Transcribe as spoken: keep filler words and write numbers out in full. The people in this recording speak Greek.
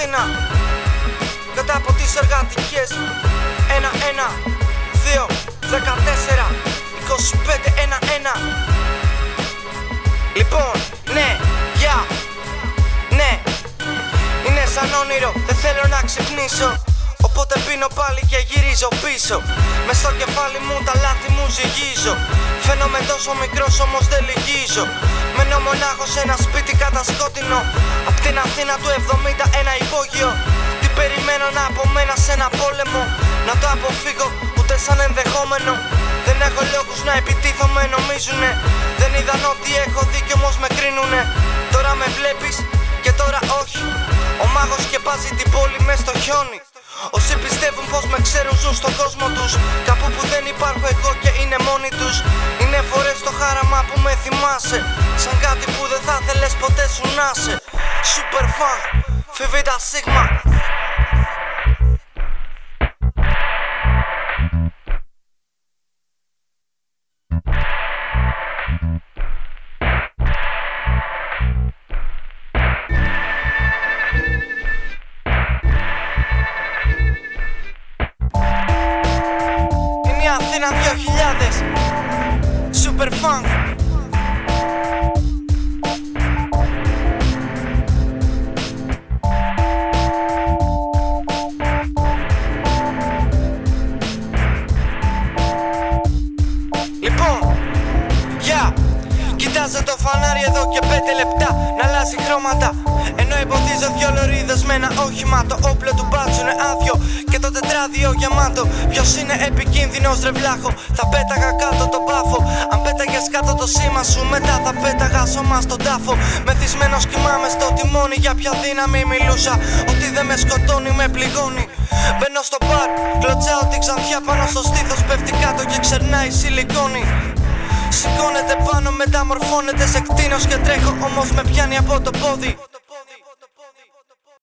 Αθήνα, κατά από τις εργατικές. Ένα, ένα, δύο, δεκατέσσερα, είκοσι πέντε, ένα, ένα. Λοιπόν, ναι, γεια, yeah. Ναι, είναι σαν όνειρο, δεν θέλω να ξυπνήσω. Οπότε πίνω πάλι και γυρίζω πίσω. Μες στο κεφάλι μου τα λάθη μου ζυγίζω. Φαίνομαι τόσο μικρός όμως δεν λυγίζω. Μένω μονάχος σε ένα σπίτι κατασκότεινο. Απ' την Αθήνα του εβδομήντα ένα υπόγειο. Τι περιμένω να από μένα σε ένα πόλεμο. Να το αποφύγω ούτε σαν ενδεχόμενο. Δεν έχω λόγους να επιτίθομαι νομίζουνε. Δεν είδαν ότι έχω δει κι όμως με κρίνουνε. Τώρα με βλέπεις και τώρα όχι. Ο μάγος σκεπάζει την πόλη μες στο χιόνι. Όσοι πιστεύουν πως με ξέρουν ζουν στον κόσμο τους. Κάπου που δεν υπάρχω εγώ και είναι μόνοι τους. Είναι φορές το χάραμα που με θυμάσαι. Σαν κάτι που δεν θα θέλες ποτέ σου να είσαι. Super fun, Φιβίτα Σίγμα. Αθήνα δύο χιλιάδες Super Funk. Λοιπόν, γεια, yeah. Κοιτάζω το φανάρι εδώ και πέντε λεπτά να αλλάζει χρώματα. Ενώ εμποδίζω δυο λωρίδες με ένα όχημα. Το όπλο του μπάτσου είναι άδειο και το τετράδιο γεμάτο. Ποιος είναι επικίνδυνος ρε βλάχο. Θα πέταγα κάτω τον πάφο. Αν πέταγες κάτω το σήμα σου, μετά θα πέταγα σώμα στον τάφο. Μεθυσμένος κοιμάμαι στο τιμόνι. Για ποια δύναμη μιλούσα. Ότι δεν με σκοτώνει με πληγώνει. Μπαίνω στο μπαρ, κλωτσάω την ξανθιά πάνω στο στήθος. Πέφτει κάτω και ξερνάει σιλικόνη. Σηκώνεται πάνω, μεταμορφώνεται σε κτίνος και τρέχω. Όμως με πιάνει από το πόδι.